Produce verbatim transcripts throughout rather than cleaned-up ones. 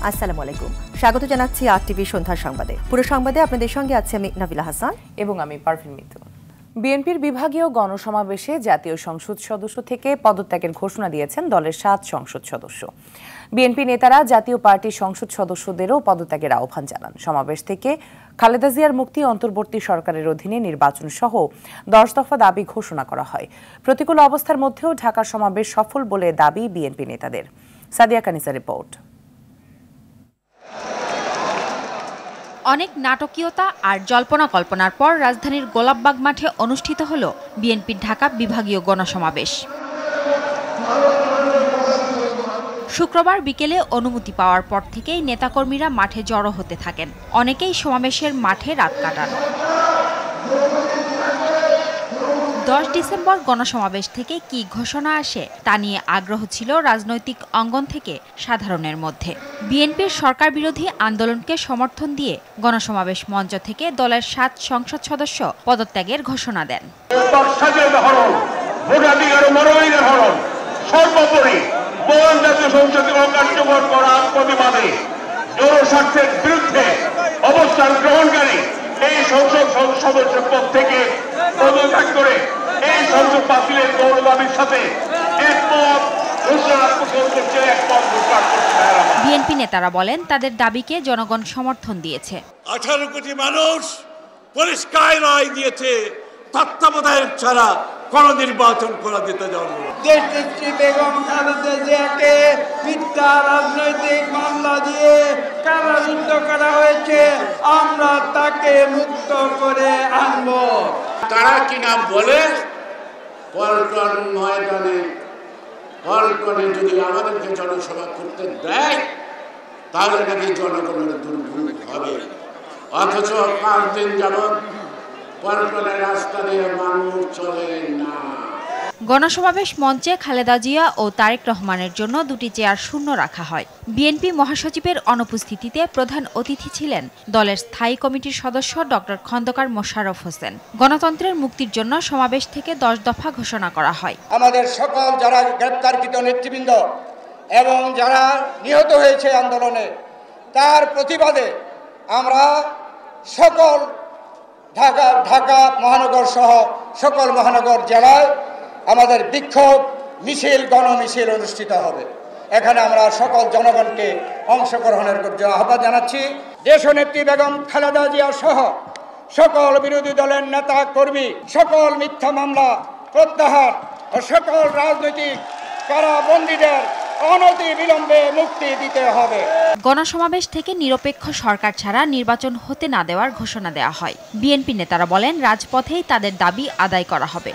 আসসালামু আলাইকুম, স্বাগত জানাচ্ছি আরটিভি সন্ধ্যার সংবাদে। পুরো সংবাদে আপনাদের সঙ্গে আছি আমি নাবিলা হাসান এবং আমি পারভিন মিতু। বিএনপির বিভাগীয় গণসমাবেশে জাতীয় সংসদ সদস্য থেকে পদত্যাগের ঘোষণা দিয়েছেন দলের সাত সংসদ সদস্য। বিএনপি নেতারা জাতীয় পার্টির সংসদ সদস্যদেরও পদত্যাগের আহ্বান জানান। সমাবেশ থেকে খালেদা জিয়ার মুক্তি, অন্তর্বর্তী সরকারের অধীনে নির্বাচন সহ দশ দফা দাবি ঘোষণা করা হয়। প্রতিকূল অবস্থার মধ্যেও ঢাকার সমাবেশ সফল বলে দাবি বিএনপি নেতাদের। সাদিয়া কানিসা রিপোর্ট। অনেক নাটকীয়তা আর জল্পনা কল্পনার পর রাজধানীর গোলাপবাগ মাঠে অনুষ্ঠিত হল বিএনপির ঢাকা বিভাগীয় গণসমাবেশ। শুক্রবার বিকেলে অনুমতি পাওয়ার পর থেকেই নেতাকর্মীরা মাঠে জড়ো হতে থাকেন। অনেকেই সমাবেশের মাঠে রাত কাটান। দশ ডিসেম্বর গণসমাবেশ থেকে কি ঘোষণা আসে তা নিয়ে আগ্রহ ছিল রাজনৈতিক অঙ্গন থেকে সাধারণের মধ্যে। বিএনপির সরকার বিরোধী আন্দোলনকে সমর্থন দিয়ে গণসমাবেশ মঞ্চ থেকে দলের সাত সংসদ সদস্য পদত্যাগের ঘোষণা দেন। সর্বোপরি জাতীয় সংসদে অকার্যকর করার প্রতিবাদে জনস্বার্থের বিরুদ্ধে অবস্থান গ্রহণকারী এই সংসদ সদস্যের পদ থেকে পদত্যাগ করে এই সংসদ বাতিলের গৌর দাবির সাথে একমত ঘোষণা করছে একমত ঘোষণা করছে। বিএনপি নেতারা বলেন তাদের দাবিকে জনগণ সমর্থন দিয়েছে। আঠারো কোটি মানুষ পরিষ্কার রায় দিয়েছে, তত্ত্বাবধায়ক ছাড়া কোন নির্বাচন করা যেতে যাবে না। দেশনেত্রী বেগম খালেদা জিয়াকে মিথ্যা রাজনৈতিক মামলা দিয়ে কারারুদ্ধ করা হয়েছে, আমরা তাকে মুক্ত করে আনব। তারা কি নাম বলে পল্টন ময়দানে পল্টনে যদি আমাদেরকে জনসভা করতে দেয় তাহলে নাকি জনগণের দুর্ভোগ হবে, অথচ পাঁচ দিন যাবৎ পল্টনের রাস্তা দিয়ে মানুষ চলে না। গণসমাবেশ মঞ্চে খালেদা জিয়া ও তারেক রহমানের জন্য দুটি চেয়ার শূন্য রাখা হয়। বিএনপি মহাসচিবের অনুপস্থিতিতে প্রধান অতিথি ছিলেন দলের স্থায়ী কমিটির সদস্য ডক্টর খন্দকার মোশাররফ হোসেন। গণতন্ত্রের মুক্তির জন্য সমাবেশ থেকে দশ দফা ঘোষণা করা হয়। আমাদের সকল যারা গ্রেপ্তারকৃত নেতৃবৃন্দ এবং যারা নিহত হয়েছে আন্দোলনে, তার প্রতিবাদে আমরা সকল ঢাকা ঢাকা মহানগর সহ সকল মহানগর জেলায় আমাদের বিক্ষোভ মিছিল গণমিছিল অনুষ্ঠিত হবে। এখানে আমরা সকল জনগণকে অংশগ্রহণের জন্য আহ্বান জানাচ্ছি। দেশনেত্রী বেগম খালেদা জিয়া সহ সকল বিরোধী দলের নেতা কর্মী সকল মিথ্যা মামলা প্রত্যাহার ও সকল রাজনৈতিক কারাবন্দীদের অনতি বিলম্বে মুক্তি দিতে হবে। গণসমাবেশ থেকে নিরপেক্ষ সরকার ছাড়া নির্বাচন হতে না দেওয়ার ঘোষণা দেওয়া হয়। বিএনপি নেতারা বলেন রাজপথেই তাদের দাবি আদায় করা হবে।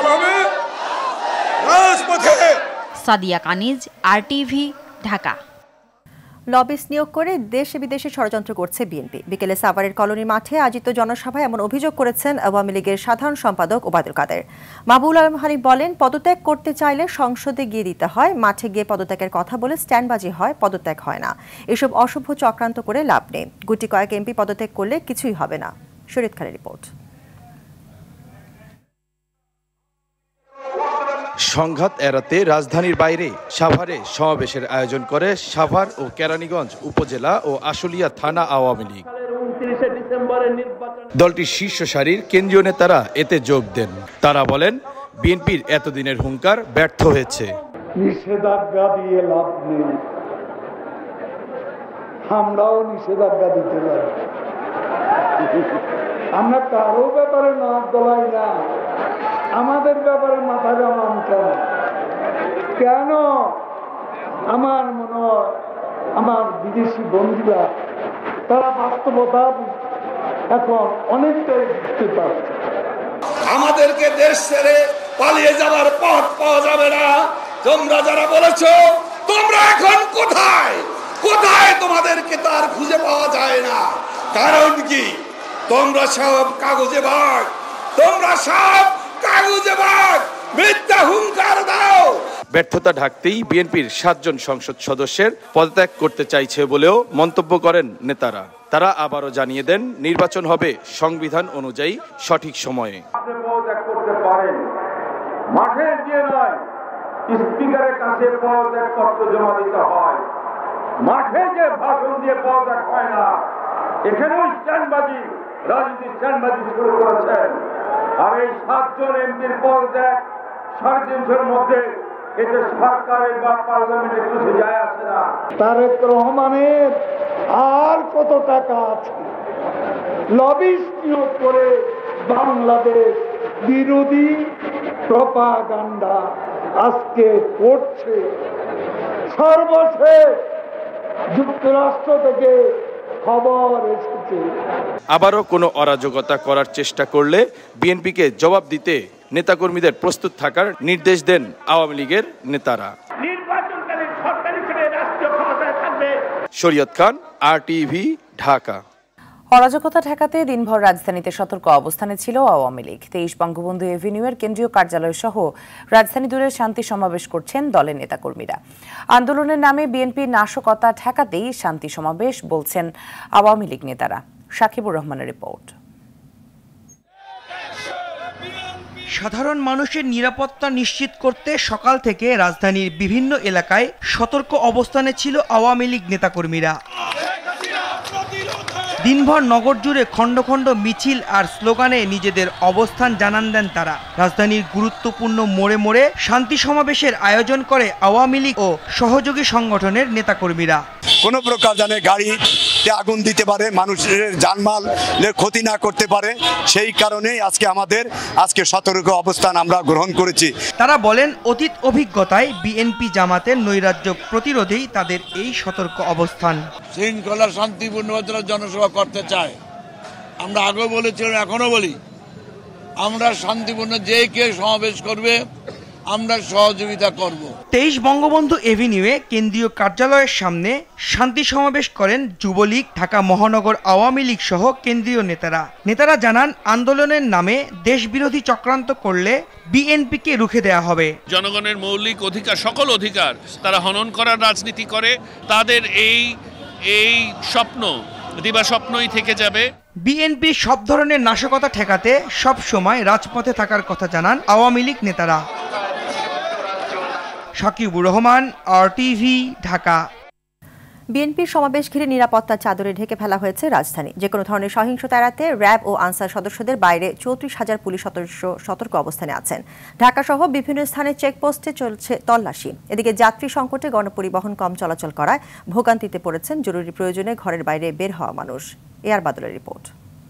সাদিয়া কানিজ, আরটিভি, ঢাকা। লবিস্ট নিয়োগ করে দেশে বিদেশে ষড়যন্ত্র করছে বিএনপি। বিকেলে সাভারের কলোনি মাঠে আয়োজিত জনসভায় এমন অভিযোগ করেছেন আওয়ামী লীগের সাধারণ সম্পাদক ওবায়দুল কাদের। মাহবুবুল আলম হানিফ বলেন পদত্যাগ করতে চাইলে সংসদে গিয়ে দিতে হয়, মাঠে গিয়ে পদত্যাগের কথা বলে স্ট্যান্ডবাজি হয়, পদত্যাগ হয় না। এসব অসভ্য চক্রান্ত করে লাভ নেই। গুটি কয়েক এমপি পদত্যাগ করলে কিছুই হবে না। শরীদ খানের রিপোর্ট। সংঘাত এড়াতে রাজধানীর বাইরে সাভারে সমাবেশের আয়োজন করে সাভার ও কেরানীগঞ্জ উপজেলা ও আশুলিয়া থানা আওয়ামী লীগ। দলটির শীর্ষ সারির কেন্দ্রীয় নেতারা এতে যোগ দেন। তারা বলেন বিএনপির এতদিনের হুঙ্কার ব্যর্থ হয়েছে। নিষেধাজ্ঞা দিয়ে লাভ নেই, আমরাও নিষেধাজ্ঞা দিতে পারি। আমরা কারো ব্যাপারে নাক গলাই না, আমাদের ব্যাপারে মাথা ঘামান কেন কেন আমার মনে হয় আমার বিদেশি বন্ধুরা তারা বাস্তবতা এখন অনেকটাই বুঝতে পারছে। আমাদেরকে দেশ ছেড়ে পালিয়ে যাওয়ার পথ পাওয়া যাবে না। তোমরা যারা বলেছো তোমরা এখন কোথায় কোথায় তোমাদেরকে তার খুঁজে পাওয়া যায় না। কারণ কি? তোমরা সব কাগজে ভাগ, তোমরা সব কাগজে ভাগ, মিথ্যা হুঙ্কার দাও। ব্যর্থতা ঢাকতেই বিএনপির সাতজন সংসদ সদস্যের পদত্যাগ করতে চাইছে বলেও মন্তব্য করেন নেতারা। তারা আবারও জানিয়ে দেন নির্বাচন হবে সংবিধান অনুযায়ী সঠিক সময়ে। মাঠে গিয়ে নয়, স্পিকারের কাছে পদত্যাগ পত্র জমা দিতে হয়। মাঠে যে ভাষণ দিয়ে পদত্যাগ হয় না, এখানেও স্ট্যান্ডবাজি, রাজনীতি স্ট্যান্ডবাজি শুরু করেছেন। আর এই সাতজন এমপির পদত্যাগ সাড়ে তিনশোর মধ্যে এতে সরকারের বা পার্লামেন্টে কিছু যায় আসে না। তারেক রহমানের আর কত টাকা আছে লবিস্ট নিয়োগ করে বাংলাদেশ বিরোধী প্রপাগান্ডা আজকে করছে। সর্বশেষ যুক্তরাষ্ট্র থেকে খবর এসেছে, আবারও কোনো অরাজকতা করার চেষ্টা করলে বিএনপিকে জবাব দিতে নেতাকর্মীদের প্রস্তুত থাকার নির্দেশ দেন আওয়ামী লীগের নেতারা। নির্বাচনকালীন সরকার হিসেবে রাষ্ট্রীয় ক্ষমতায় থাকবে। শরীয়ত খান, আরটিভি, ঢাকা। অরাজকতা ঠেকাতে দিনভর রাজধানীতে সতর্ক অবস্থানে ছিল আওয়ামী লীগ। তেইশ বঙ্গবন্ধু এভিনিউয়ের কেন্দ্রীয় কার্যালয় সহ রাজধানী জুড়ে শান্তি সমাবেশ করছেন দলের নেতাকর্মীরা। আন্দোলনের নামে বিএনপির নাশকতা ঠেকাতেই শান্তি সমাবেশ বলছেন আওয়ামী লীগ নেতারা। সাকিবুর রহমানের রিপোর্ট। সাধারণ মানুষের নিরাপত্তা নিশ্চিত করতে সকাল থেকে রাজধানীর বিভিন্ন এলাকায় সতর্ক অবস্থানে ছিল আওয়ামী লীগ নেতাকর্মীরা। দিনভর নগর জুড়ে খণ্ড খণ্ড মিছিল আর স্লোগানে নিজেদের অবস্থান জানান দেন তারা। রাজধানীর গুরুত্বপূর্ণ মোড়ে মোড়ে শান্তি সমাবেশের আয়োজন করে আওয়ামী লীগ ও সহযোগী সংগঠনের নেতাকর্মীরা। কোনো প্রকার জানে গাড়িতে আগুন দিতে পারে, মানুষের জানমালের ক্ষতি না করতে পারে, সেই কারণেই আজকে আমাদের আজকে সতর্ক অবস্থান আমরা গ্রহণ করেছি। তারা বলেন অতীত অভিজ্ঞতায় বিএনপি জামাতের নৈরাজ্য প্রতিরোধেই তাদের এই সতর্ক অবস্থান। শৃঙ্খলা শান্তিপূর্ণ জনসভা করতে চায়, আমরা আগেও বলেছিলাম, এখনো বলি, আমরা শান্তিপূর্ণ যে কে সমাবেশ করবে আমরা সহযোগিতা করব। তেইশ বঙ্গবন্ধু এভিনিউয়ে কেন্দ্রীয় কার্যালয়ের সামনে শান্তি সমাবেশ করেন যুবলীগ, ঢাকা মহানগর আওয়ামী লীগ সহ কেন্দ্রীয় নেতারা। নেতারা জানান আন্দোলনের নামে দেশবিরোধী চক্রান্ত করলে বিএনপিকে রুখে দেয়া হবে। জনগণের মৌলিক অধিকার, সকল অধিকার তারা হনন করার রাজনীতি করে, তাদের এই এই স্বপ্ন দিবা স্বপ্নই থেকে যাবে। বিএনপি সব ধরনের নাশকতা ঠেকাতে সব সময় রাজপথে থাকার কথা জানান আওয়ামী লীগ নেতারা। সাকিবুর রহমান, আরটিভি, ঢাকা। বিএনপির সমাবেশ ঘিরে নিরাপত্তার চাদরে ঢেকে ফেলা হয়েছে রাজধানী। যে কোনো ধরনের সহিংসতা এড়াতে র্যাব ও আনসার সদস্যদের বাইরে চৌত্রিশ হাজার পুলিশ সদস্য সতর্ক অবস্থানে আছেন। ঢাকা সহ বিভিন্ন স্থানে চেকপোস্টে চলছে তল্লাশি। এদিকে যাত্রী সংকটে গণপরিবহন কম চলাচল করায় ভোগান্তিতে পড়েছেন জরুরি প্রয়োজনে ঘরের বাইরে বের হওয়া মানুষ। এয়ার বাদলের রিপোর্ট।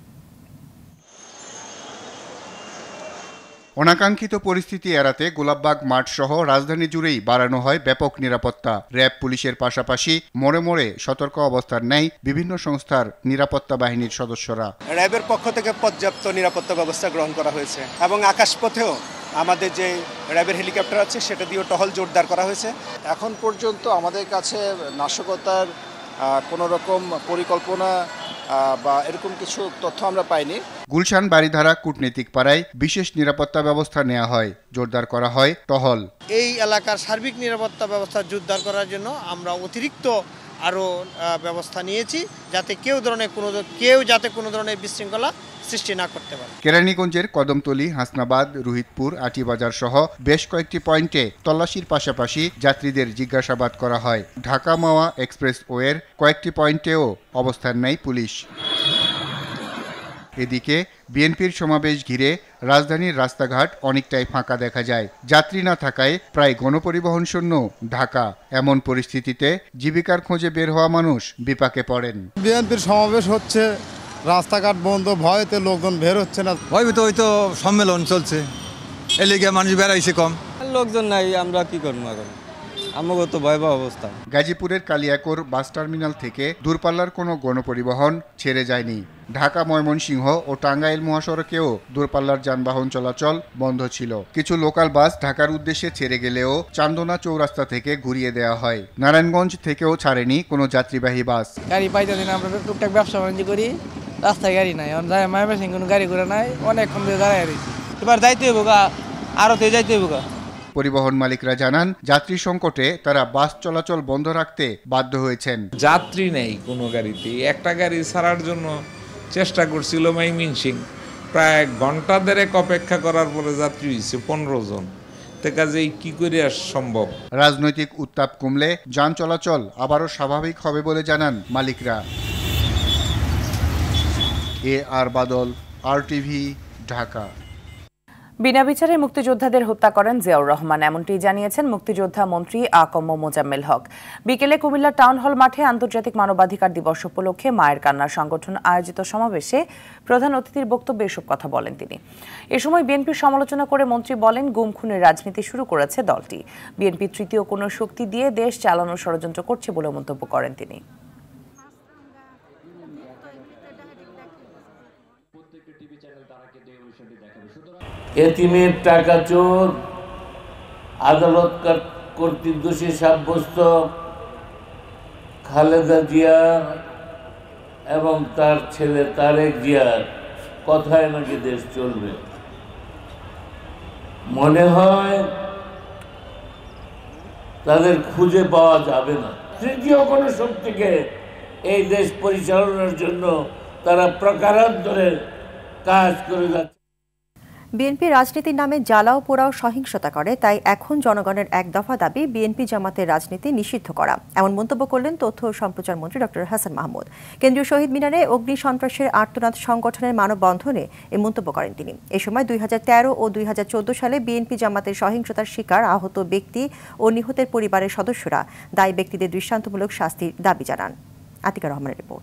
অনাকাঙ্ক্ষিত পরিস্থিতি এড়াতে গোলাপবাগ মাঠ সহ রাজধানী জুড়েই বাড়ানো হয় ব্যাপক নিরাপত্তা। র্যাব পুলিশের পাশাপাশি মোড়ে মোড়ে সতর্ক অবস্থান নেয় বিভিন্ন সংস্থার নিরাপত্তা বাহিনীর সদস্যরা। র্যাবের পক্ষ থেকে পর্যাপ্ত নিরাপত্তা ব্যবস্থা গ্রহণ করা হয়েছে এবং আকাশপথেও আমাদের যে র্যাবের হেলিকপ্টার আছে সেটা দিয়েও টহল জোরদার করা হয়েছে। এখন পর্যন্ত আমাদের কাছে নাশকতার কোনো রকম পরিকল্পনা বা এরকম কিছু তথ্য আমরা পাইনি। গুলশান বাড়িধারা কূটনীতিক পাড়ায় বিশেষ নিরাপত্তা ব্যবস্থা নেওয়া হয়, জোরদার করা হয় টহল। এই এলাকার সার্বিক নিরাপত্তা ব্যবস্থা জোরদার করার জন্য আমরা অতিরিক্ত আরও ব্যবস্থা নিয়েছি, যাতে কেউ ধরনের কোনো কেউ যাতে কোনো ধরনের বিশৃঙ্খলা সৃষ্টি না করতে পারে। কেরানীগঞ্জের কদমতলী, হাসনাবাদ, রোহিতপুর, আটিবাজার সহ বেশ কয়েকটি পয়েন্টে তল্লাশির পাশাপাশি যাত্রীদের জিজ্ঞাসাবাদ করা হয়। ঢাকা মাওয়া এক্সপ্রেস ওয়ের কয়েকটি পয়েন্টেও অবস্থান নেয় পুলিশ। এদিকে বিএনপির সমাবেশ ঘিরে রাজধানীর রাস্তাঘাট অনেকটাই ফাঁকা দেখা যায়। যাত্রী না থাকায় প্রায় গণপরিবহন শূন্য ঢাকা। এমন পরিস্থিতিতে জীবিকার খোঁজে বের হওয়া মানুষ বিপাকে পড়েন। বিএনপির সমাবেশ হচ্ছে, রাস্তাঘাট বন্ধ, ভয়তে লোকজন বের হচ্ছে না। ভয়ভীত ওই তো সম্মেলন চলছে, এলিগে মানুষ বেড়াইছে কম, লোকজন নাই, আমরা কি করবো এখন, আমাকে তো ভয়াবহ অবস্থা। গাজীপুরের কালিয়াকৈর বাস টার্মিনাল থেকে দূরপাল্লার কোনো গণপরিবহন ছেড়ে যায়নি। ঢাকা ময়মনসিংহ ও টাঙ্গাইল মহাসড়কেও দূরপাল্লার যানবাহন চলাচল বন্ধ ছিল। কিছু লোকাল বাস ঢাকার উদ্দেশ্যে ছেড়ে গেলেও চান্দনা চৌরাস্তা থেকে ঘুরিয়ে দেওয়া হয়। নারায়ণগঞ্জ থেকেও ছাড়েনি কোনো যাত্রীবাহী বাস। গাড়ি পাইতে দিন, আমরা টুকটাক ব্যবসা বাণিজ্য করি, রাস্তায় গাড়ি নাই, ময়মনসিংহ কোনো গাড়ি ঘোড়া নাই, অনেকক্ষণ ধরে দাঁড়ায় রয়েছি। এবার যাইতে হইব গা, আরো তে যাইতে হইব গা। পরিবহন মালিকরা জানান যাত্রী সংকটে তারা বাস চলাচল বন্ধ রাখতে বাধ্য হয়েছেন। যাত্রী নেই কোনো গাড়িতে, একটা গাড়ি ছাড়ার জন্য চেষ্টা করছিল ময়মনসিংহ, প্রায় ঘন্টা দেড়েক অপেক্ষা করার পরে যাত্রী হয়েছে পনেরো জন। তে কাজেই কি করে আর সম্ভব। রাজনৈতিক উত্তাপ কমলে যান চলাচল আবারও স্বাভাবিক হবে বলে জানান মালিকরা। এ আর বাদল, আরটিভি, ঢাকা। বিনা বিচারে মুক্তিযোদ্ধাদের হত্যা করেন জিয়াউর রহমান, এমনটি জানিয়েছেন মুক্তিযোদ্ধা মন্ত্রী আকম্ম মোজাম্মেল হক। বিকেলে কুমিল্লা টাউন হল মাঠে আন্তর্জাতিক মানবাধিকার দিবস উপলক্ষে মায়ের কান্নার সংগঠন আয়োজিত সমাবেশে প্রধান অতিথির বক্তব্যে এসব কথা বলেন তিনি। এ সময় বিএনপির সমালোচনা করে মন্ত্রী বলেন, গুম খুনের রাজনীতি শুরু করেছে দলটি। বিএনপি তৃতীয় কোনো শক্তি দিয়ে দেশ চালানোর ষড়যন্ত্র করছে বলে মন্তব্য করেন তিনি। এতিমের টাকা চোর, আদালত কর্তৃক দোষী সাব্যস্ত খালেদা জিয়া এবং তার ছেলে তারেক জিয়ার কথায় নাকি দেশ চলবে। মনে হয় তাদের খুঁজে পাওয়া যাবে না। তৃতীয় কোনো শক্তিকে এই দেশ পরিচালনার জন্য তারা প্রকারান্তরে কাজ করে যাচ্ছে। বিএনপি রাজনীতির নামে জ্বালাও পোড়াও সহিংসতা করে, তাই এখন জনগণের এক দফা দাবি বিএনপি জামাতের রাজনীতি নিষিদ্ধ করা। এমন মন্তব্য করলেন তথ্য ও সম্প্রচার মন্ত্রী ডক্টর হাসান মাহমুদ। কেন্দ্রীয় শহীদ মিনারে অগ্নি সন্ত্রাসের আর্তনাদ সংগঠনের মানববন্ধনে এই মন্তব্য করেন তিনি। এ সময় দুই হাজার তেরো ও দুই হাজার চোদ্দ সালে বিএনপি জামাতের সহিংসতার শিকার আহত ব্যক্তি ও নিহতের পরিবারের সদস্যরা দায়ী ব্যক্তিদের দৃষ্টান্তমূলক শাস্তির দাবি জানান। আতিকা রহমানের রিপোর্ট।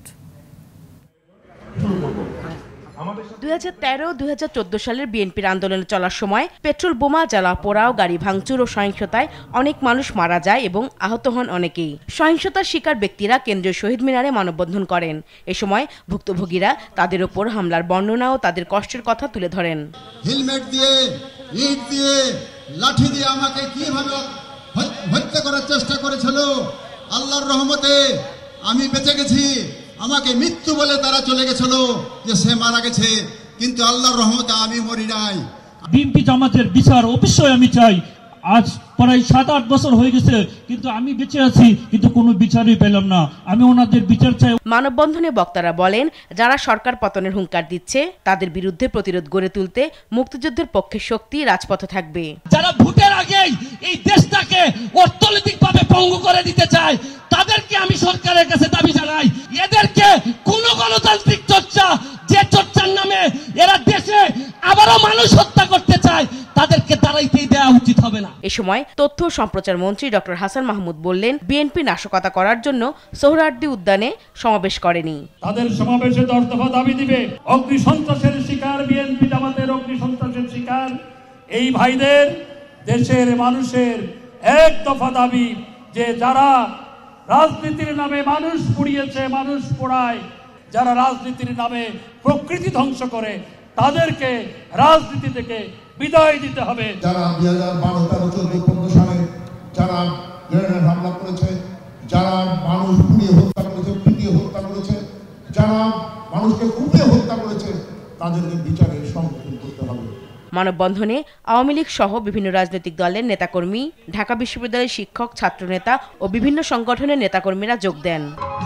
দুই হাজার তেরো দুই হাজার চোদ্দ সালের বিএনপির আন্দোলনে চলার সময় পেট্রোল বোমা, জ্বালা পোড়াও, গাড়ি ভাঙচুর ও সহিংসতায় অনেক মানুষ মারা যায় এবং আহত হন অনেকেই। সহিংসতার শিকার ব্যক্তিরা কেন্দ্রীয় শহীদ মিনারে মানববন্ধন করেন। এ সময় ভুক্তভোগীরা তাদের ওপর হামলার বর্ণনা ও তাদের কষ্টের কথা তুলে ধরেন। হেলমেট দিয়ে, ইট দিয়ে, লাঠি দিয়ে আমাকে কিভাবে হত্যা করার চেষ্টা করেছিল, আল্লাহর রহমতে আমি বেঁচে গেছি। আমাকে মৃত্যু বলে তারা চলে গেছিল যে সে মারা গেছে, কিন্তু আল্লাহর রহমতে আমি মরি নাই। বিএনপি জামাতের বিচার অবশ্যই আমি চাই। আজ প্রায় সাত আট বছর হয়ে গেছে, কিন্তু আমি বেঁচে আছি, কিন্তু কোনো বিচারই পেলাম না। আমি ওনাদের বিচার চাই। মানববন্ধনে বক্তারা বলেন, যারা সরকার পতনের হুঙ্কার দিচ্ছে তাদের বিরুদ্ধে প্রতিরোধ গড়ে তুলতে মুক্তিযুদ্ধের পক্ষে শক্তি রাজপথে থাকবে। যারা ভোটের আগেই এই দেশটাকে অর্থনৈতিকভাবে পঙ্গু করে দিতে চায় তাদেরকে আমি সরকারের কাছে দাবি জানাই, এদেরকে কোন গণতান্ত্রিক চর্চা, যে চর্চার নামে এরা দেশে আবারও মানুষ হত্যা করতে চায়, তাদেরকে দাঁড়াইতেই দেওয়া উচিত হবে না। এ সময় তথ্য ও সম্প্রচার মন্ত্রী ডক্টর হাসান মাহমুদ বললেন, বিএনপি নাশকতা করার জন্য সোহরাওয়ার্দী উদ্যানে সমাবেশ করেনি। তাদের সমাবেশে দশ দফা দাবি দিবে। অগ্নি সন্ত্রাসের শিকার বিএনপি জামাতের অগ্নি সন্ত্রাসের শিকার এই ভাইদের, দেশের মানুষের এক দফা দাবি যে যারা রাজনীতির নামে মানুষ পুড়িয়েছে, মানুষ পোড়ায়, যারা রাজনীতির নামে প্রকৃতি ধ্বংস করে, তাদেরকে রাজনীতি থেকে বিদায় দিতে হবে। যারা দুই হাজার বারো তেরো চোদ্দ পনেরো সালে যারা গ্রেনেড হামলা করেছে, যারা মানুষ পুড়িয়ে হত্যা করেছে, পিটিয়ে হত্যা করেছে, যারা মানুষকে কুপিয়ে হত্যা করেছে, তাদেরকে বিচারের সম্মুখীন করতে হবে। মানববন্ধনে আওয়ামী লীগ সহ বিভিন্ন রাজনৈতিক দলের নেতাকর্মী, ঢাকা বিশ্ববিদ্যালয়ের শিক্ষক, ছাত্রনেতা ও বিভিন্ন সংগঠনের নেতাকর্মীরা যোগ দেন।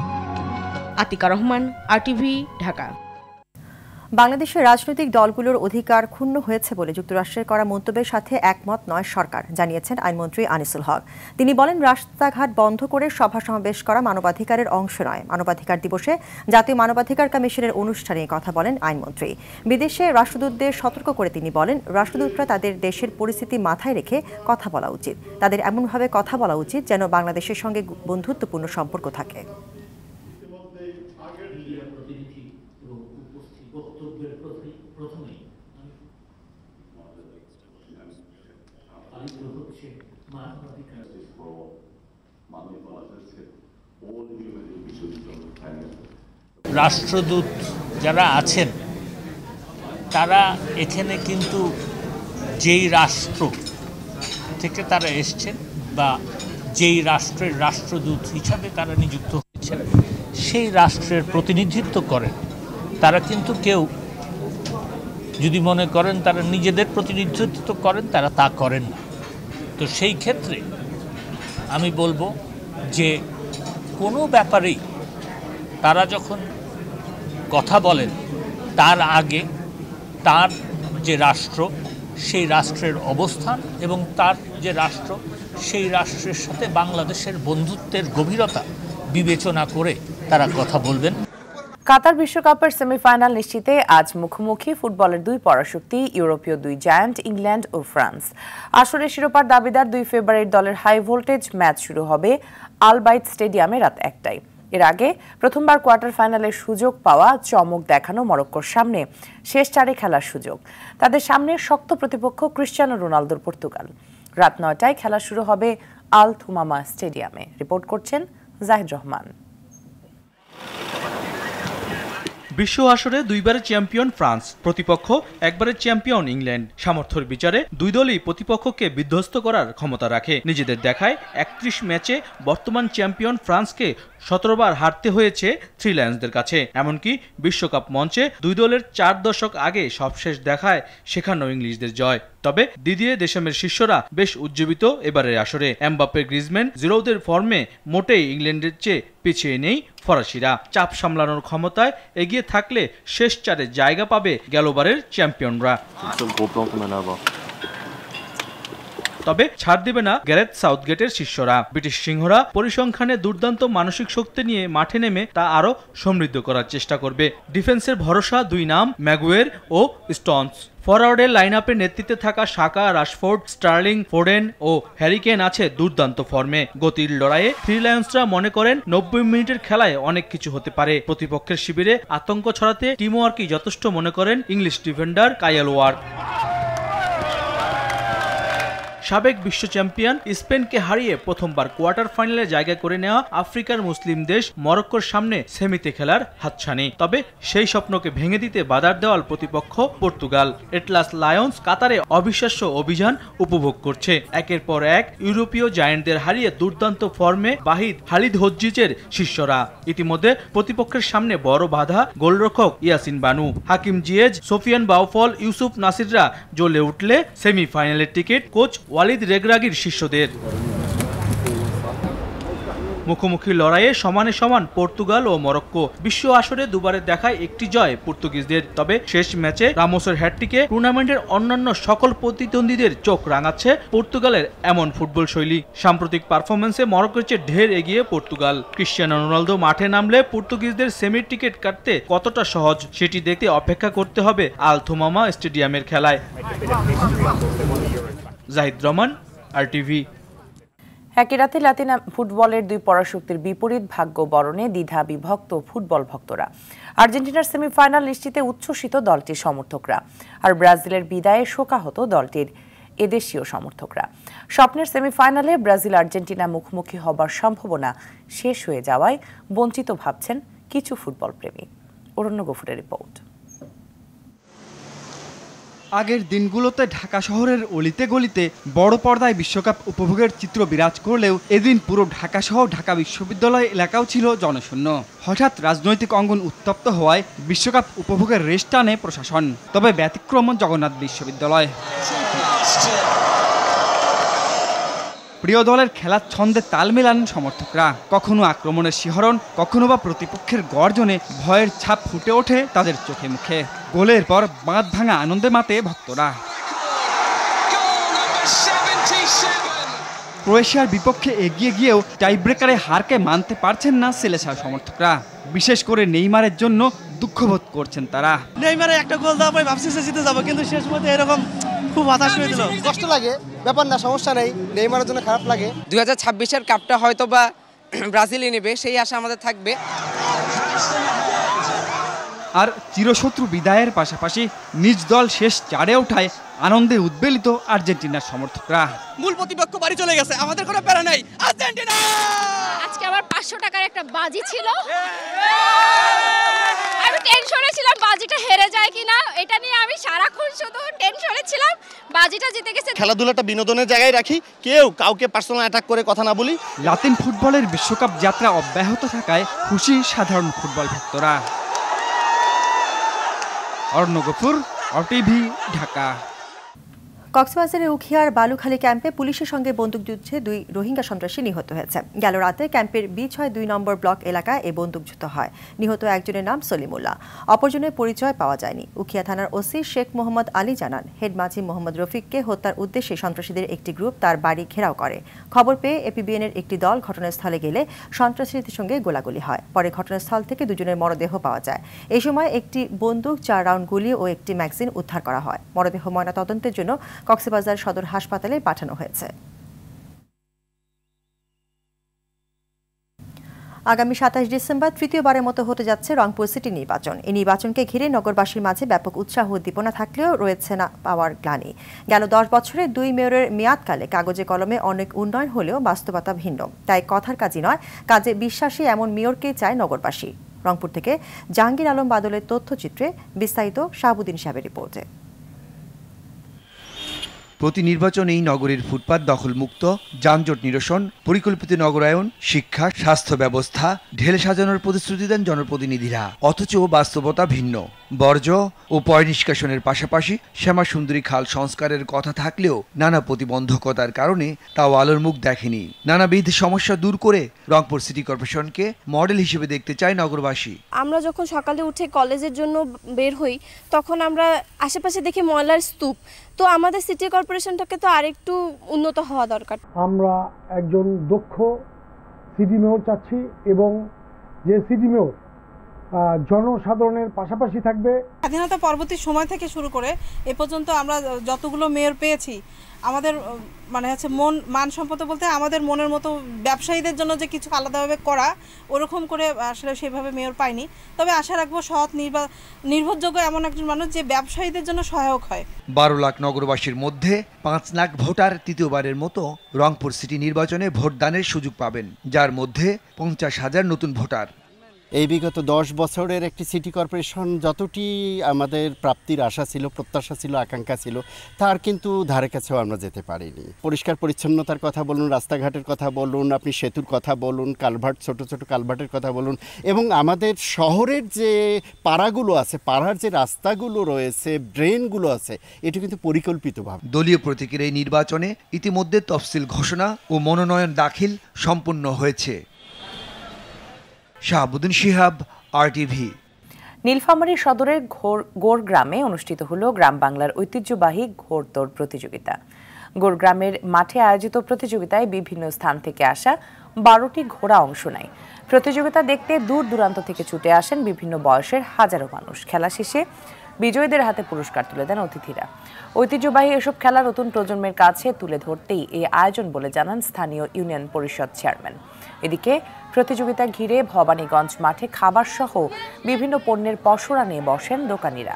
আতিকা রহমান, আরটিভি, ঢাকা। বাংলাদেশের রাজনৈতিক দলগুলোর অধিকার ক্ষুণ্ণ হয়েছে বলে যুক্তরাষ্ট্রের করা মন্তব্যের সাথে একমত নয় সরকার, জানিয়েছেন আইনমন্ত্রী আনিসুল হক। তিনি বলেন, রাস্তাঘাট বন্ধ করে সভা সমাবেশ করা মানবাধিকারের অংশ নয়। মানবাধিকার দিবসে জাতীয় মানবাধিকার কমিশনের অনুষ্ঠানে কথা বলেন আইনমন্ত্রী। বিদেশে রাষ্ট্রদূতদের সতর্ক করে তিনি বলেন, রাষ্ট্রদূতরা তাদের দেশের পরিস্থিতি মাথায় রেখে কথা বলা উচিত। তাদের এমনভাবে কথা বলা উচিত যেন বাংলাদেশের সঙ্গে বন্ধুত্বপূর্ণ সম্পর্ক থাকে। রাষ্ট্রদূত যারা আছেন তারা এখানে কিন্তু যেই রাষ্ট্র থেকে তারা এসছেন বা যেই রাষ্ট্রের রাষ্ট্রদূত হিসাবে তারা নিযুক্ত হয়েছেন সেই রাষ্ট্রের প্রতিনিধিত্ব করেন। তারা কিন্তু কেউ যদি মনে করেন তারা নিজেদের প্রতিনিধিত্ব করেন, তারা তা করেন না। তো সেই ক্ষেত্রে আমি বলবো যে কোনো ব্যাপারেই তারা যখন কথা বলেন তার আগে তার যে রাষ্ট্র সেই রাষ্ট্রের অবস্থান এবং তার যে রাষ্ট্র সেই রাষ্ট্রের সাথে বাংলাদেশের বন্ধুত্বের গভীরতা বিবেচনা করে তারা কথা বলবেন। কাতার বিশ্বকাপের সেমিফাইনাল নিশ্চিতে আজ মুখোমুখি ফুটবলের দুই পরাশক্তি ইউরোপীয় দুই জায়ান্ট ইংল্যান্ড ও ফ্রান্স। আসরে শিরোপার দাবিদার দুই ফেভারিট দলের হাই ভোল্টেজ ম্যাচ শুরু হবে আল বাইত স্টেডিয়ামে রাত একটায়। এর আগে প্রথমবার কোয়ার্টার ফাইনালের সুযোগ পাওয়া চমক দেখানো মরক্কোর সামনে শেষ চারে খেলার সুযোগ। তাদের সামনে শক্ত প্রতিপক্ষ ক্রিশ্চিয়ানো রোনালদোর পর্তুগাল। রাত নয়টায় খেলা শুরু হবে আল থুমামা স্টেডিয়ামে। রিপোর্ট করছেন জাহিদ রহমান। বিশ্ব আসরে দুইবারের চ্যাম্পিয়ন ফ্রান্স, প্রতিপক্ষ একবারের চ্যাম্পিয়ন ইংল্যান্ড। সামর্থ্যের বিচারে দুই দলই প্রতিপক্ষকে বিধ্বস্ত করার ক্ষমতা রাখে। নিজেদের দেখায় একত্রিশ ম্যাচে বর্তমান চ্যাম্পিয়ন ফ্রান্সকে সতেরো বার হারতে হয়েছে থ্রি লায়ন্সদের কাছে। এমনকি বিশ্বকাপ মঞ্চে দুই দলের চার দশক আগে সবশেষ দেখায় সেখানেও ইংলিশদের জয়। তবে দিদিয়ে দেশমের শিষ্যরা বেশ উজ্জীবিত এবারের আসরে। এমবাপ্পে, গ্রিজম্যান, জিরোদের ফর্মে মোটেই ইংল্যান্ডের চেয়ে পিছিয়ে নেই ফরাসিরা। চাপ সামলানোর ক্ষমতায় এগিয়ে থাকলে শেষ চারে জায়গা পাবে গেলবারের চ্যাম্পিয়নরা। তবে ছাড় দেবে না গ্যারেথ সাউথগেটের শিষ্যরা। ব্রিটিশ সিংহরা পরিসংখ্যানে দুর্দান্ত মানসিক শক্তি নিয়ে মাঠে নেমে তা আরো সমৃদ্ধ করার চেষ্টা করবে। ডিফেন্সের ভরসা দুই নাম, ম্যাগুয়ের ও স্টোনস। ফরওয়ার্ডের লাইন আপে নেতৃত্বে থাকা সাকা, রাশফোর্ড, স্টার্লিং, ফোডেন ও হ্যারিকেন আছে দুর্দান্ত ফর্মে। গতির লড়াইয়ে থ্রি লায়ন্সরা মনে করেন নব্বই মিনিটের খেলায় অনেক কিছু হতে পারে। প্রতিপক্ষের শিবিরে আতঙ্ক ছড়াতে টিমওয়ার্কই যথেষ্ট মনে করেন ইংলিশ ডিফেন্ডার কায়াল ওয়ার্ক। সাবেক বিশ্ব চ্যাম্পিয়ন স্পেনকে হারিয়ে প্রথমবার কোয়ার্টার ফাইনালে জায়গা করে নেওয়া আফ্রিকার মুসলিম দেশ মরক্কোর সামনে সেমিতে খেলার হাতছানি। তবে সেই স্বপ্নকে ভেঙে দিতে বাধার দেওয়াল প্রতিপক্ষ পর্তুগাল। এটলাস লায়ন্স কাতারে অবিশ্বাস্য অভিযান উপভোগ করছে। একের পর এক ইউরোপীয় জায়ান্টদের হারিয়ে দুর্দান্ত ফর্মে বাহিদ হালিদ হজ্জিচের শিষ্যরা। ইতিমধ্যে প্রতিপক্ষের সামনে বড় বাধা গোলরক্ষক ইয়াসিন বানু, হাকিম জিয়েজ, সোফিয়ান বাউফল, ইউসুফ নাসিররা জ্বলে উঠলে সেমিফাইনালের টিকিট কোচ ওয়ালিদ রেগরাগির শিষ্যদের। মুখোমুখি লড়াইয়ে সমানে সমান পর্তুগাল ও মরক্কো। বিশ্ব আসরে দুবারে দেখায় একটি জয় পর্তুগিজদের। তবে শেষ ম্যাচে রামোসের হ্যাটট্রিকে টুর্নামেন্টের অন্যান্য সকল প্রতিদ্বন্দ্বীদের চোখ রাঙাচ্ছে পর্তুগালের এমন ফুটবল শৈলী। সাম্প্রতিক পারফরমেন্সে মরক্কোর চেয়ে ঢের এগিয়ে পর্তুগাল। ক্রিশ্চিয়ানো রোনালদো মাঠে নামলে পর্তুগিজদের সেমির টিকিট কাটতে কতটা সহজ সেটি দেখতে অপেক্ষা করতে হবে আল থুমামা স্টেডিয়ামের খেলায়। জাহিদ রহমান, আরটিভি। একই রাতে লাতিন ফুটবলের দুই পরাশক্তির বিপরীত ভাগ্য বরণে দ্বিধা বিভক্ত ফুটবল ভক্তরা। আর্জেন্টিনার সেমিফাইনাল নিশ্চিতে উচ্ছ্বসিত দলটির সমর্থকরা, আর ব্রাজিলের বিদায়ে শোকাহত দলটির এদেশীয় সমর্থকরা। স্বপ্নের সেমিফাইনালে ব্রাজিল আর্জেন্টিনা মুখোমুখি হবার সম্ভাবনা শেষ হয়ে যাওয়ায় বঞ্চিত ভাবছেন কিছু ফুটবল প্রেমী। অরণ্য গফুরের রিপোর্ট। আগের দিনগুলোতে ঢাকা শহরের অলিতে গলিতে বড় পর্দায় বিশ্বকাপ উপভোগের চিত্র বিরাজ করলেও এদিন পুরো ঢাকা সহ ঢাকা বিশ্ববিদ্যালয় এলাকাও ছিল জনশূন্য। হঠাৎ রাজনৈতিক অঙ্গন উত্তপ্ত হওয়ায় বিশ্বকাপ উপভোগের রেশ টানে প্রশাসন। তবে ব্যতিক্রম জগন্নাথ বিশ্ববিদ্যালয়। প্রিয় দলের খেলার ছন্দে তাল মেলান সমর্থকরা। কখনো আক্রমণের শিহরণ, কখনো বা প্রতিপক্ষের গর্জনে ভয়ের ছাপ ফুটে ওঠে তাদের চোখে মুখে। গোলের পর বাঁধ ভাঙা আনন্দে মাতে ভক্তরা। ক্রোয়েশিয়ার বিপক্ষে এগিয়ে গিয়েও টাইব্রেকারে হারকে মানতে পারছেন না সেলেসার সমর্থকরা। বিশেষ করে নেইমারের জন্য দুঃখবোধ করছেন তারা। নেইমারে একটা গোল দেওয়া পরে ভাবছি জিতে যাবো, কিন্তু শেষ মধ্যে এরকম খুব হতাশ হয়ে দিল। কষ্ট লাগে, ব্যাপার না, সমস্যা নেই, নেইমারের জন্য খারাপ লাগে। দুই হাজার ছাব্বিশের কাপটা হয়তো বা ব্রাজিলই নেবে, সেই আশা আমাদের থাকবে। আর চিরশত্রু বিদায়ের পাশাপাশি নিজ দল শেষ চারে ওঠায় আনন্দে উদ্বেলিত আর্জেন্টিনার সমর্থকরা। মূল প্রতিপক্ষ বাড়ি চলে গেছে, আমাদের কোনো প্যারা নাই। আর্জেন্টিনা! আজকে আমার পাঁচশো টাকার একটা বাজি ছিল, আমি টেনশনে ছিলাম বাজিটা হেরে যায় কিনা, এটা নিয়ে আমি সারাক্ষণ শুধু টেনশনে ছিলাম। বাজিটা জিতে গেছে। খেলাধুলাটা বিনোদনের জায়গায় রাখি, কেউ কাউকে পার্সোনাল অ্যাটাক করে কথা না বলি। লাতিন ফুটবলের বিশ্বকাপ যাত্রা অব্যাহত থাকায় খুশি সাধারণ ফুটবল ভক্তরা। অরণ্য গফুর, আরটিভি, ঢাকা। কক্সবাজারের উখিয়ার বালুখালী ক্যাম্পে পুলিশের সঙ্গে বন্দুকযুদ্ধে দুই রোহিঙ্গা সন্ত্রাসী নিহত হয়েছে। গেল রাতে ক্যাম্পের বি ছয় দুই নম্বর ব্লক এলাকায় এই বন্দুকযুদ্ধ হয়। নিহত একজনের নাম সলিমুল্লাহ, অপরজনের পরিচয় পাওয়া যায়নি। উখিয়া থানার ওসি শেখ মোহাম্মদ আলী জানান, হেড মাঝি মোহাম্মদ রফিককে হত্যার উদ্দেশ্যে সন্ত্রাসীদের একটি গ্রুপ তার বাড়ি ঘেরাও করে। খবর পেয়ে এপিবিএনের একটি দল ঘটনাস্থলে গেলে সন্ত্রাসীদের সঙ্গে গোলাগুলি হয়। পরে ঘটনাস্থল থেকে দুজনের মরদেহ পাওয়া যায়। এই সময় একটি বন্দুক, চার রাউন্ড গুলি ও একটি ম্যাগাজিন উদ্ধার করা হয়। মরদেহ ময়নাতদন্তের জন্য কক্সবাজার সদর হাসপাতালে পাঠানো হয়েছে। আগামী সাতাশ ডিসেম্বর তৃতীয়বারের মতো হতে যাচ্ছে রংপুর সিটি নির্বাচন। এই নির্বাচনকে ঘিরে নগরবাসীর মাঝে ব্যাপক উৎসাহ উদ্দীপনা থাকলেও রয়েছে না পাওয়ার গ্লানি। গেল দশ বছরে দুই মেয়রের মেয়াদকালে কাগজে কলমে অনেক উন্নয়ন হলেও বাস্তবতা ভিন্ন। তাই কথার কাজই নয়, কাজে বিশ্বাসী এমন মেয়রকেই চায় নগরবাসী। রংপুর থেকে জাহাঙ্গীর আলম বাদলের তথ্যচিত্রে বিস্তারিত শাহাবুদ্দিন সাহেবের রিপোর্টে। প্রতি নির্বাচনেই নগরীর ফুটপাত দখলমুক্ত, যানজট নিরসন, পরিকল্পিত নগরায়ন, শিক্ষা, স্বাস্থ্য ব্যবস্থা ঢেলে সাজানোর প্রতিশ্রুতি দেন জনপ্রতিনিধিরা। অথচ বাস্তবতা ভিন্ন। বর্জ্য ও পয় নিষ্কাশনের পাশাপাশি শ্যামা সুন্দরী খাল সংস্কারের কথা থাকলেও নানা প্রতিবন্ধকতার কারণে তাও আলোর মুখ দেখেনি। নানাবিধ সমস্যা দূর করে রংপুর সিটি কর্পোরেশনকে মডেল হিসেবে দেখতে চায় নগরবাসী। আমরা যখন সকালে উঠে কলেজের জন্য বের হই, তখন আমরা আশেপাশে দেখি ময়লার স্তূপ। তো আমাদের সিটি কর্পোরেশনটাকে তো আরেকটু উন্নত হওয়া দরকার। আমরা একজন দক্ষ সিটি মেয়র চাচ্ছি, এবং যে সিটি মেয়র জনসাধারণের পাশাপাশি থাকবে। স্বাধীনতা পরবর্তী সময় থেকে শুরু করে এ পর্যন্ত আমরা যতগুলো মেয়র পেয়েছি, আমাদের মানে হচ্ছে মন মানসম্পদ বলতে আমাদের মনের মতো ব্যবসায়ীদের জন্য যে কিছু আলাদাভাবে করা, ওরকম করে আসলে সেভাবে মেয়র পাইনি। তবে আশা রাখবো সৎ নির্ভরযোগ্য এমন একজন মানুষ যে ব্যবসায়ীদের জন্য সহায়ক হয়। বারো লাখ নগরবাসীর মধ্যে পাঁচ লাখ ভোটার তৃতীয়বারের মতো রংপুর সিটি নির্বাচনে ভোটদানের সুযোগ পাবেন, যার মধ্যে পঞ্চাশ হাজার নতুন ভোটার। এই বিগত দশ বছরের একটি সিটি কর্পোরেশন যতটি আমাদের প্রাপ্তির আশা ছিল, প্রত্যাশা ছিল, আকাঙ্ক্ষা ছিল, তার কিন্তু ধারে কাছেও আমরা যেতে পারিনি। পরিষ্কার পরিচ্ছন্নতার কথা বলুন, রাস্তাঘাটের কথা বলুন, আপনি সেতুর কথা বলুন, কালভার্ট, ছোট ছোট কালভার্টের কথা বলুন, এবং আমাদের শহরের যে পাড়াগুলো আছে, পাড়ার যে রাস্তাগুলো রয়েছে, ড্রেনগুলো আছে, এটা কিন্তু পরিকল্পিতভাবে। দলীয় প্রতীকের এই নির্বাচনে ইতিমধ্যে তফসিল ঘোষণা ও মনোনয়ন দাখিল সম্পন্ন হয়েছে। শাহাবুদ্দিন শিহাব, আরটিভি। নীলফামারী সদরের গোড় গ্রামে অনুষ্ঠিত হলো গ্রাম বাংলার ঐতিহ্যবাহী ঘোড়দৌড় প্রতিযোগিতা। গোড় গ্রামের মাঠে আয়োজিত প্রতিযোগিতায় বিভিন্ন স্থান থেকে আসা বারোটি ঘোড়া অংশ নেয়। প্রতিযোগিতা দেখতে দূর দূরান্ত থেকে ছুটে আসেন বিভিন্ন বয়সের হাজারো মানুষ। খেলা শেষে বিজয়ীদের হাতে পুরস্কার তুলে দেন অতিথিরা। ঐতিহ্যবাহী এসব খেলা নতুন প্রজন্মের কাছে তুলে ধরতেই এই আয়োজন বলে জানান স্থানীয় ইউনিয়ন পরিষদ চেয়ারম্যান। এদিকে প্রতিযোগিতা ঘিরে ভবানীগঞ্জ মাঠে খাবার সহ বিভিন্ন পণ্যের পসরা নিয়ে বসেন দোকানিরা।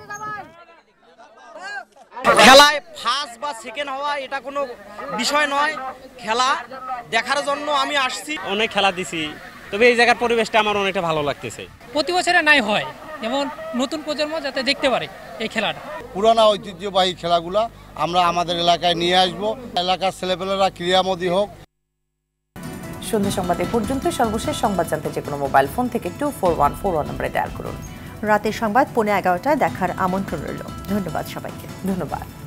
খেলায় ফার্স্ট বা সেকেন্ড হওয়া এটা কোনো বিষয় নয়, খেলা দেখার জন্য আমি আসছি। অনেক খেলা দিছি, তবে এই জায়গার পরিবেশটা আমার অনেকটা ভালো লাগতেছে। প্রতি বছরে নাই হয়, যেমন নতুন প্রজন্ম যাতে দেখতে পারে এই খেলাটা। পুরানা ঐতিহ্যবাহী খেলাগুলা আমরা আমাদের এলাকায় নিয়ে আসব, এলাকার ছেলেপেলেরা ক্রীড়ামোদী হোক। সন্ধ্যা সংবাদ এ পর্যন্ত। সর্বশেষ সংবাদ জানতে যে কোনো মোবাইল ফোন থেকে two four one four one নম্বরে ডায়াল করুন। রাতের সংবাদ পৌনে এগারোটায় দেখার আমন্ত্রণ রইল। ধন্যবাদ সবাইকে। ধন্যবাদ।